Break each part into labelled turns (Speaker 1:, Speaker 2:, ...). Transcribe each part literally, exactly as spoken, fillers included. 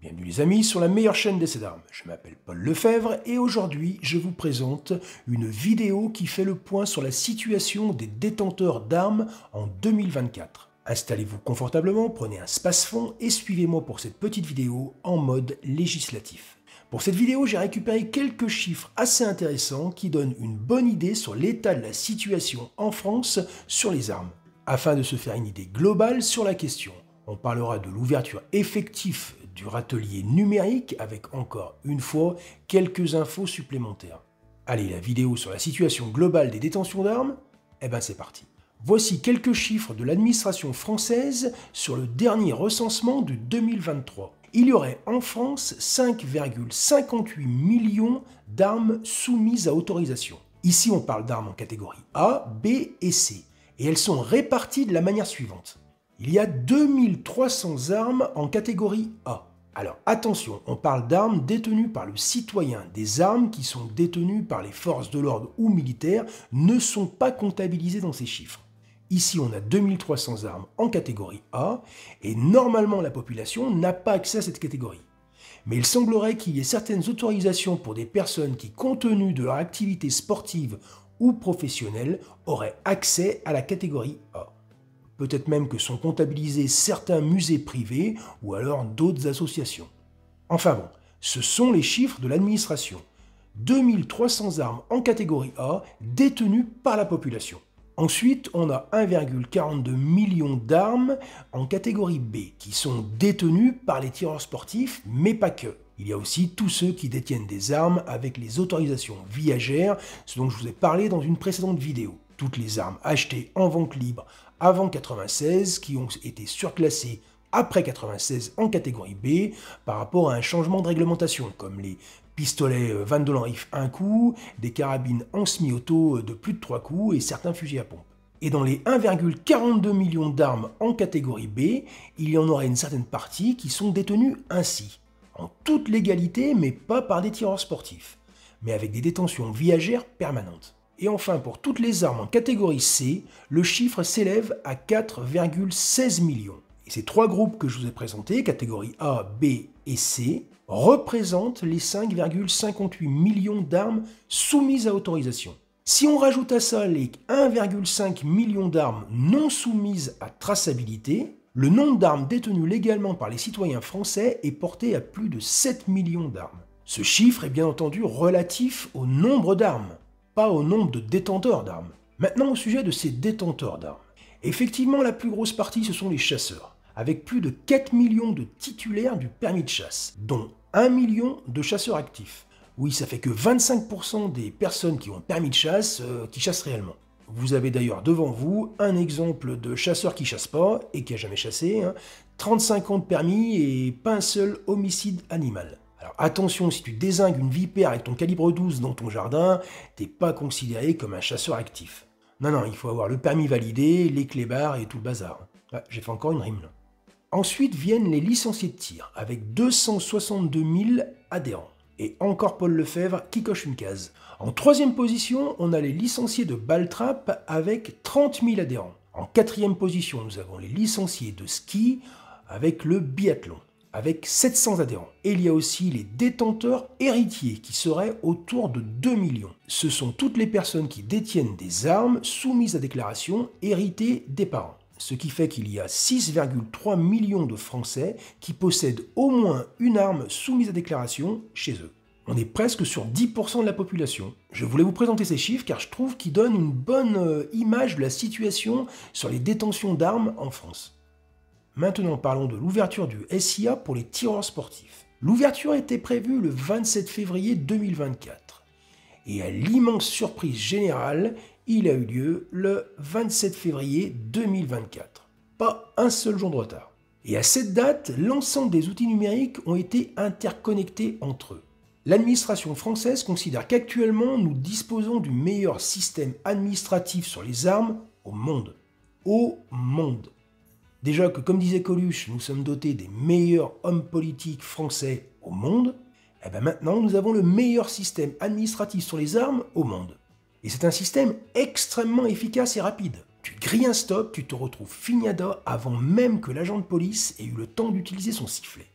Speaker 1: Bienvenue les amis sur la meilleure chaîne d'essais d'armes. Je m'appelle Paul Lefebvre et aujourd'hui je vous présente une vidéo qui fait le point sur la situation des détenteurs d'armes en deux mille vingt-quatre. Installez-vous confortablement, prenez un space-fond et suivez-moi pour cette petite vidéo en mode législatif. Pour cette vidéo, j'ai récupéré quelques chiffres assez intéressants qui donnent une bonne idée sur l'état de la situation en France sur les armes. Afin de se faire une idée globale sur la question, on parlera de l'ouverture effective du râtelier numérique avec encore une fois quelques infos supplémentaires. Allez, la vidéo sur la situation globale des détentions d'armes, eh ben c'est parti. Voici quelques chiffres de l'administration française sur le dernier recensement de deux mille vingt-trois. Il y aurait en France cinq virgule cinquante-huit millions d'armes soumises à autorisation. Ici on parle d'armes en catégorie A, B et C, et elles sont réparties de la manière suivante. Il y a deux mille trois cents armes en catégorie A. Alors attention, on parle d'armes détenues par le citoyen. Des armes qui sont détenues par les forces de l'ordre ou militaires ne sont pas comptabilisées dans ces chiffres. Ici, on a deux mille trois cents armes en catégorie A et normalement la population n'a pas accès à cette catégorie. Mais il semblerait qu'il y ait certaines autorisations pour des personnes qui, compte tenu de leur activité sportive ou professionnelle, auraient accès à la catégorie A. Peut-être même que sont comptabilisés certains musées privés ou alors d'autres associations. Enfin bon, ce sont les chiffres de l'administration. deux mille trois cents armes en catégorie A détenues par la population. Ensuite, on a un virgule quarante-deux million d'armes en catégorie B qui sont détenues par les tireurs sportifs, mais pas que. Il y a aussi tous ceux qui détiennent des armes avec les autorisations viagères, ce dont je vous ai parlé dans une précédente vidéo. Toutes les armes achetées en vente libre avant quatre-vingt-seize qui ont été surclassées après quatre-vingt-seize en catégorie B par rapport à un changement de réglementation, comme les pistolets vingt-deux Lanriff un coup, des carabines en semi-auto de plus de trois coups et certains fusils à pompe. Et dans les un virgule quarante-deux millions d'armes en catégorie B, il y en aurait une certaine partie qui sont détenues ainsi, en toute légalité mais pas par des tireurs sportifs, mais avec des détentions viagères permanentes. Et enfin, pour toutes les armes en catégorie C, le chiffre s'élève à quatre virgule seize millions. Et ces trois groupes que je vous ai présentés, catégorie A, B et C, représentent les cinq virgule cinquante-huit millions d'armes soumises à autorisation. Si on rajoute à ça les un virgule cinq million d'armes non soumises à traçabilité, le nombre d'armes détenues légalement par les citoyens français est porté à plus de sept millions d'armes. Ce chiffre est bien entendu relatif au nombre d'armes, pas au nombre de détenteurs d'armes. Maintenant au sujet de ces détenteurs d'armes. Effectivement, la plus grosse partie, ce sont les chasseurs, avec plus de quatre millions de titulaires du permis de chasse, dont un million de chasseurs actifs. Oui, ça fait que vingt-cinq pour cent des personnes qui ont un permis de chasse euh, qui chassent réellement. Vous avez d'ailleurs devant vous un exemple de chasseur qui chasse pas et qui a jamais chassé, hein, trente-cinq ans de permis et pas un seul homicide animal. Alors attention, si tu dézingues une vipère avec ton calibre douze dans ton jardin, t'es pas considéré comme un chasseur actif. Non, non, il faut avoir le permis validé, les clébards et tout le bazar. Ah, j'ai fait encore une rime là. Ensuite viennent les licenciés de tir, avec deux cent soixante-deux mille adhérents. Et encore Paul Lefebvre qui coche une case. En troisième position, on a les licenciés de balle-trappe avec trente mille adhérents. En quatrième position, nous avons les licenciés de ski avec le biathlon, avec sept cents adhérents. Et il y a aussi les détenteurs héritiers qui seraient autour de deux millions. Ce sont toutes les personnes qui détiennent des armes soumises à déclaration héritées des parents. Ce qui fait qu'il y a six virgule trois millions de Français qui possèdent au moins une arme soumise à déclaration chez eux. On est presque sur dix pour cent de la population. Je voulais vous présenter ces chiffres car je trouve qu'ils donnent une bonne image de la situation sur les détentions d'armes en France. Maintenant parlons de l'ouverture du S I A pour les tireurs sportifs. L'ouverture était prévue le vingt-sept février deux mille vingt-quatre. Et à l'immense surprise générale, il a eu lieu le vingt-sept février deux mille vingt-quatre. Pas un seul jour de retard. Et à cette date, l'ensemble des outils numériques ont été interconnectés entre eux. L'administration française considère qu'actuellement, nous disposons du meilleur système administratif sur les armes au monde. Au monde. Déjà que, comme disait Coluche, nous sommes dotés des meilleurs hommes politiques français au monde, et bien maintenant, nous avons le meilleur système administratif sur les armes au monde. Et c'est un système extrêmement efficace et rapide. Tu grilles un stop, tu te retrouves fignada avant même que l'agent de police ait eu le temps d'utiliser son sifflet.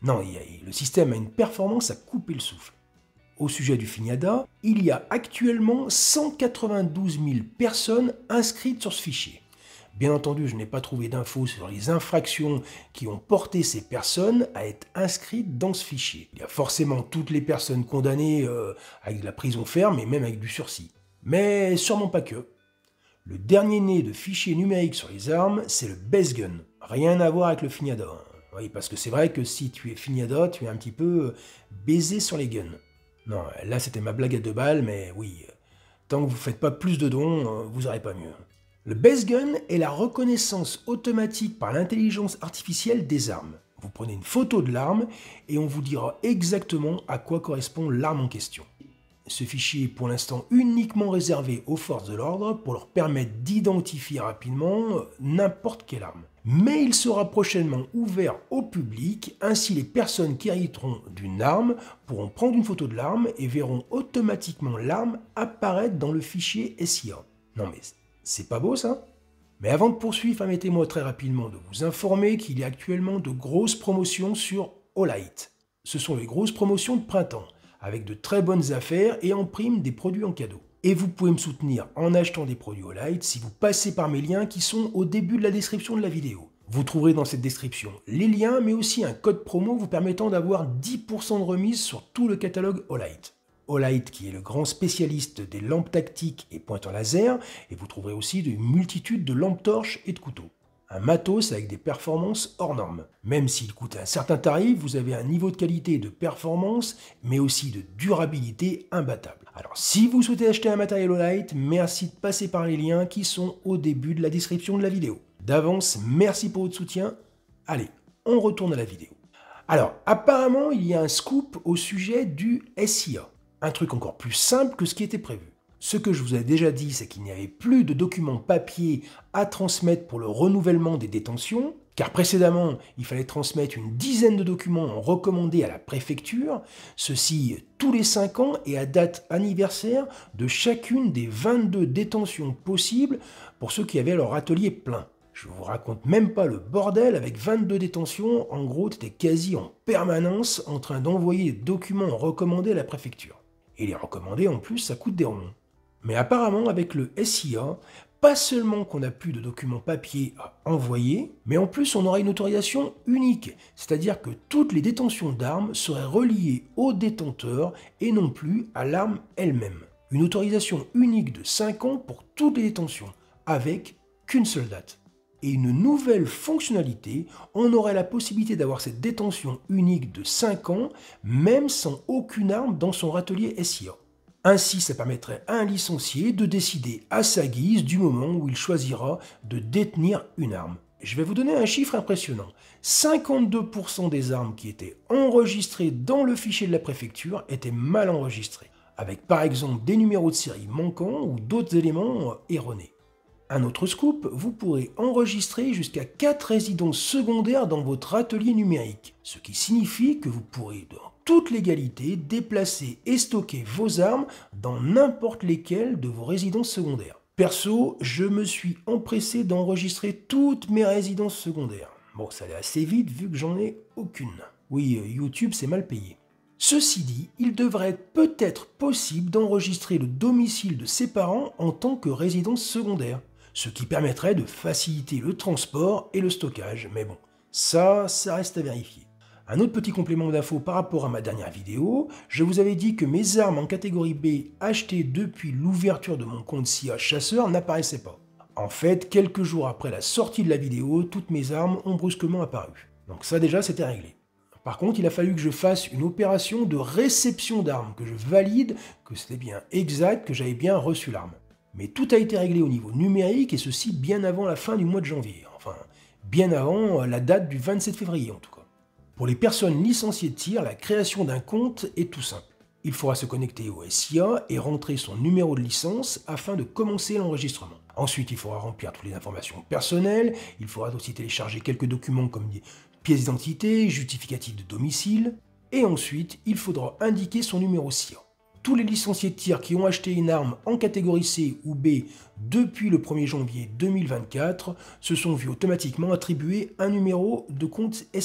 Speaker 1: Non, il y a- le système a une performance à couper le souffle. Au sujet du Finiada, il y a actuellement cent quatre-vingt-douze mille personnes inscrites sur ce fichier. Bien entendu, je n'ai pas trouvé d'infos sur les infractions qui ont porté ces personnes à être inscrites dans ce fichier. Il y a forcément toutes les personnes condamnées euh, avec de la prison ferme et même avec du sursis. Mais sûrement pas que. Le dernier né de fichiers numériques sur les armes, c'est le Best Gun. Rien à voir avec le Finiada. Oui, parce que c'est vrai que si tu es Finiada, tu es un petit peu baisé sur les guns. Non, là c'était ma blague à deux balles, mais oui, tant que vous ne faites pas plus de dons, vous n'aurez pas mieux. Le Best Gun est la reconnaissance automatique par l'intelligence artificielle des armes. Vous prenez une photo de l'arme et on vous dira exactement à quoi correspond l'arme en question. Ce fichier est pour l'instant uniquement réservé aux forces de l'ordre pour leur permettre d'identifier rapidement n'importe quelle arme. Mais il sera prochainement ouvert au public, ainsi les personnes qui hériteront d'une arme pourront prendre une photo de l'arme et verront automatiquement l'arme apparaître dans le fichier S I A. Non mais c'est pas beau ça? Mais avant de poursuivre, permettez-moi très rapidement de vous informer qu'il y a actuellement de grosses promotions sur Olight. Ce sont les grosses promotions de printemps, avec de très bonnes affaires et en prime des produits en cadeau. Et vous pouvez me soutenir en achetant des produits Olight si vous passez par mes liens qui sont au début de la description de la vidéo. Vous trouverez dans cette description les liens, mais aussi un code promo vous permettant d'avoir dix pour cent de remise sur tout le catalogue Olight. Olight qui est le grand spécialiste des lampes tactiques et pointeurs laser, et vous trouverez aussi une multitude de lampes torches et de couteaux. Un matos avec des performances hors normes. Même s'il coûte un certain tarif, vous avez un niveau de qualité et de performance, mais aussi de durabilité imbattable. Alors si vous souhaitez acheter un matériel Olight, merci de passer par les liens qui sont au début de la description de la vidéo. D'avance, merci pour votre soutien. Allez, on retourne à la vidéo. Alors, apparemment, il y a un scoop au sujet du S I A. Un truc encore plus simple que ce qui était prévu. Ce que je vous ai déjà dit, c'est qu'il n'y avait plus de documents papier à transmettre pour le renouvellement des détentions, car précédemment, il fallait transmettre une dizaine de documents recommandés à la préfecture, ceci tous les cinq ans et à date anniversaire de chacune des vingt-deux détentions possibles pour ceux qui avaient leur atelier plein. Je vous raconte même pas le bordel avec vingt-deux détentions, en gros, tu étais quasi en permanence en train d'envoyer des documents recommandés à la préfecture. Et les recommandés, en plus, ça coûte des ronds. Mais apparemment, avec le S I A, pas seulement qu'on n'a plus de documents papier à envoyer, mais en plus, on aura une autorisation unique. C'est-à-dire que toutes les détentions d'armes seraient reliées au détenteur et non plus à l'arme elle-même. Une autorisation unique de cinq ans pour toutes les détentions, avec qu'une seule date. Et une nouvelle fonctionnalité, on aurait la possibilité d'avoir cette détention unique de cinq ans, même sans aucune arme dans son atelier S I A. Ainsi, ça permettrait à un licencié de décider à sa guise du moment où il choisira de détenir une arme. Je vais vous donner un chiffre impressionnant. cinquante-deux pour cent des armes qui étaient enregistrées dans le fichier de la préfecture étaient mal enregistrées, avec par exemple des numéros de série manquants ou d'autres éléments erronés. Un autre scoop, vous pourrez enregistrer jusqu'à quatre résidences secondaires dans votre atelier numérique, ce qui signifie que vous pourrez, dans toute légalité, déplacer et stocker vos armes dans n'importe lesquelles de vos résidences secondaires. Perso, je me suis empressé d'enregistrer toutes mes résidences secondaires. Bon, ça allait assez vite vu que j'en ai aucune. Oui, YouTube c'est mal payé. Ceci dit, il devrait être peut-être possible d'enregistrer le domicile de ses parents en tant que résidence secondaire, ce qui permettrait de faciliter le transport et le stockage, mais bon, ça, ça reste à vérifier. Un autre petit complément d'info par rapport à ma dernière vidéo, je vous avais dit que mes armes en catégorie B achetées depuis l'ouverture de mon compte S I A chasseur n'apparaissaient pas. En fait, quelques jours après la sortie de la vidéo, toutes mes armes ont brusquement apparu. Donc ça déjà, c'était réglé. Par contre, il a fallu que je fasse une opération de réception d'armes, que je valide que c'était bien exact, que j'avais bien reçu l'arme. Mais tout a été réglé au niveau numérique, et ceci bien avant la fin du mois de janvier. Enfin, bien avant la date du vingt-sept février en tout cas. Pour les personnes licenciées de tir, la création d'un compte est tout simple. Il faudra se connecter au S I A et rentrer son numéro de licence afin de commencer l'enregistrement. Ensuite, il faudra remplir toutes les informations personnelles, il faudra aussi télécharger quelques documents comme des pièces d'identité, justificatif de domicile, et ensuite, il faudra indiquer son numéro S I A. Tous les licenciés de tir qui ont acheté une arme en catégorie C ou B depuis le premier janvier deux mille vingt-quatre se sont vus automatiquement attribuer un numéro de compte S I A.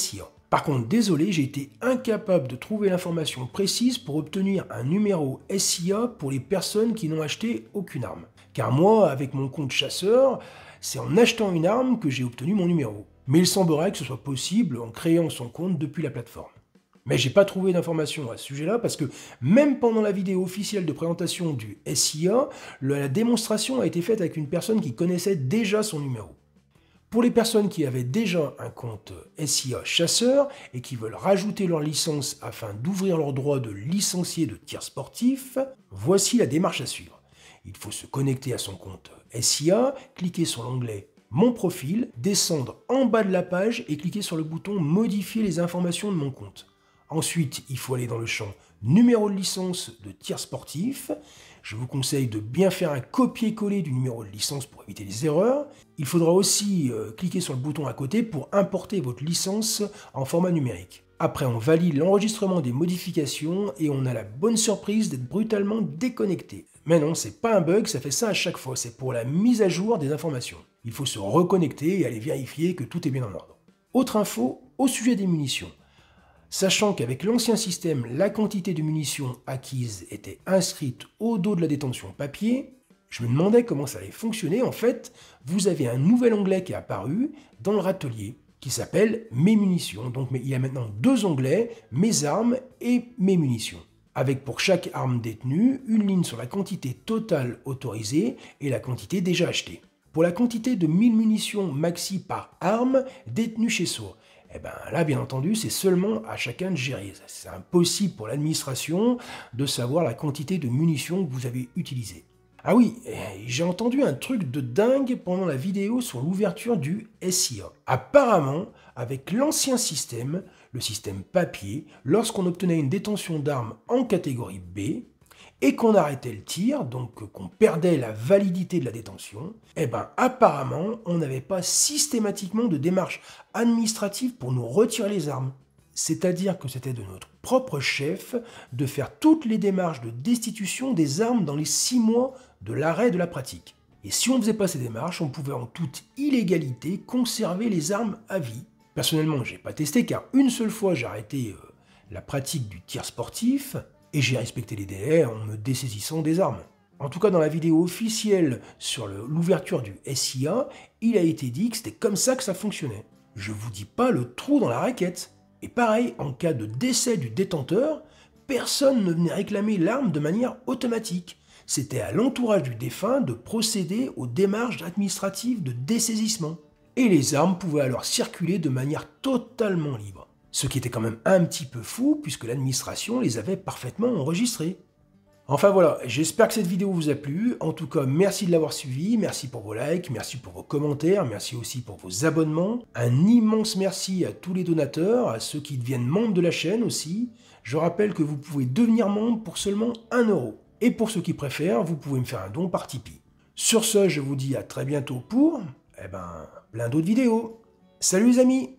Speaker 1: Par contre, désolé, j'ai été incapable de trouver l'information précise pour obtenir un numéro S I A pour les personnes qui n'ont acheté aucune arme. Car moi, avec mon compte chasseur, c'est en achetant une arme que j'ai obtenu mon numéro. Mais il semblerait que ce soit possible en créant son compte depuis la plateforme. Mais j'ai pas trouvé d'informations à ce sujet-là parce que même pendant la vidéo officielle de présentation du S I A, la démonstration a été faite avec une personne qui connaissait déjà son numéro. Pour les personnes qui avaient déjà un compte S I A chasseur et qui veulent rajouter leur licence afin d'ouvrir leur droit de licencié de tir sportif, voici la démarche à suivre. Il faut se connecter à son compte S I A, cliquer sur l'onglet « Mon profil », descendre en bas de la page et cliquer sur le bouton « Modifier les informations de mon compte ». Ensuite, il faut aller dans le champ « Numéro de licence de tir sportif ». Je vous conseille de bien faire un copier-coller du numéro de licence pour éviter les erreurs. Il faudra aussi euh, cliquer sur le bouton à côté pour importer votre licence en format numérique. Après, on valide l'enregistrement des modifications et on a la bonne surprise d'être brutalement déconnecté. Mais non, c'est pas un bug, ça fait ça à chaque fois, c'est pour la mise à jour des informations. Il faut se reconnecter et aller vérifier que tout est bien en ordre. Autre info au sujet des munitions. Sachant qu'avec l'ancien système, la quantité de munitions acquises était inscrite au dos de la détention papier, je me demandais comment ça allait fonctionner. En fait, vous avez un nouvel onglet qui est apparu dans le râtelier qui s'appelle « Mes munitions ». Donc il y a maintenant deux onglets, « Mes armes » et « Mes munitions ». Avec pour chaque arme détenue, une ligne sur la quantité totale autorisée et la quantité déjà achetée. Pour la quantité de mille munitions maxi par arme détenue chez soi, eh bien là, bien entendu, c'est seulement à chacun de gérer. C'est impossible pour l'administration de savoir la quantité de munitions que vous avez utilisées. Ah oui, j'ai entendu un truc de dingue pendant la vidéo sur l'ouverture du S I A. Apparemment, avec l'ancien système, le système papier, lorsqu'on obtenait une détention d'armes en catégorie B, et qu'on arrêtait le tir, donc qu'on perdait la validité de la détention, eh ben apparemment, on n'avait pas systématiquement de démarche administrative pour nous retirer les armes. C'est-à-dire que c'était de notre propre chef de faire toutes les démarches de destitution des armes dans les six mois de l'arrêt de la pratique. Et si on ne faisait pas ces démarches, on pouvait en toute illégalité conserver les armes à vie. Personnellement, je n'ai pas testé car une seule fois j'ai arrêté euh, la pratique du tir sportif, et j'ai respecté les délais en me dessaisissant des armes. En tout cas, dans la vidéo officielle sur l'ouverture du S I A, il a été dit que c'était comme ça que ça fonctionnait. Je vous dis pas le trou dans la raquette. Et pareil, en cas de décès du détenteur, personne ne venait réclamer l'arme de manière automatique. C'était à l'entourage du défunt de procéder aux démarches administratives de dessaisissement. Et les armes pouvaient alors circuler de manière totalement libre. Ce qui était quand même un petit peu fou, puisque l'administration les avait parfaitement enregistrés. Enfin voilà, j'espère que cette vidéo vous a plu. En tout cas, merci de l'avoir suivi, merci pour vos likes, merci pour vos commentaires, merci aussi pour vos abonnements. Un immense merci à tous les donateurs, à ceux qui deviennent membres de la chaîne aussi. Je rappelle que vous pouvez devenir membre pour seulement un euro. Et pour ceux qui préfèrent, vous pouvez me faire un don par Tipeee. Sur ce, je vous dis à très bientôt pour, eh ben, plein d'autres vidéos. Salut les amis!